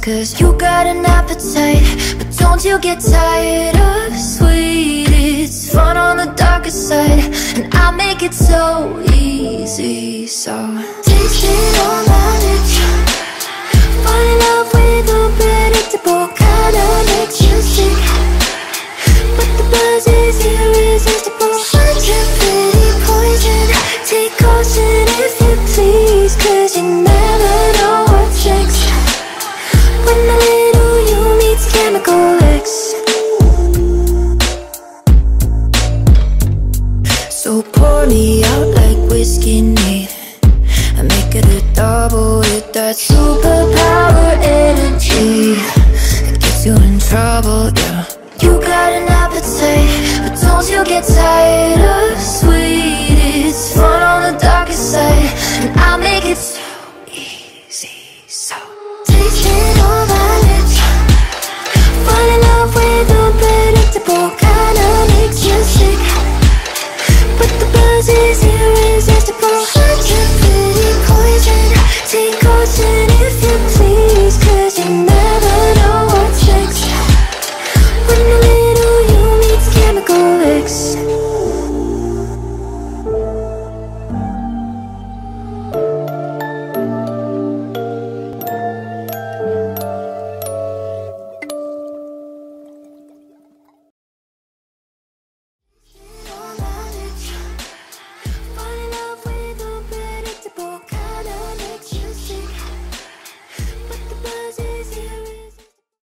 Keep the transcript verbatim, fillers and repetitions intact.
Cause you got an appetite, but don't you get tired of sweet. It's fun on the darker side, and I'll make it so easy. So taste it all night. Fall in love with unpredictable kind of makes you sick, but the buzz is irresistible. Such a pretty poison. Take caution if you please, cause you never know what's next when the little you meets chemical X. So pour me out like whiskey neat, and make it a double with that superpower energy. It gets you in trouble, yeah. You got an appetite, but don't you get tired of sweet. It's fun on the darker side, and I'll make it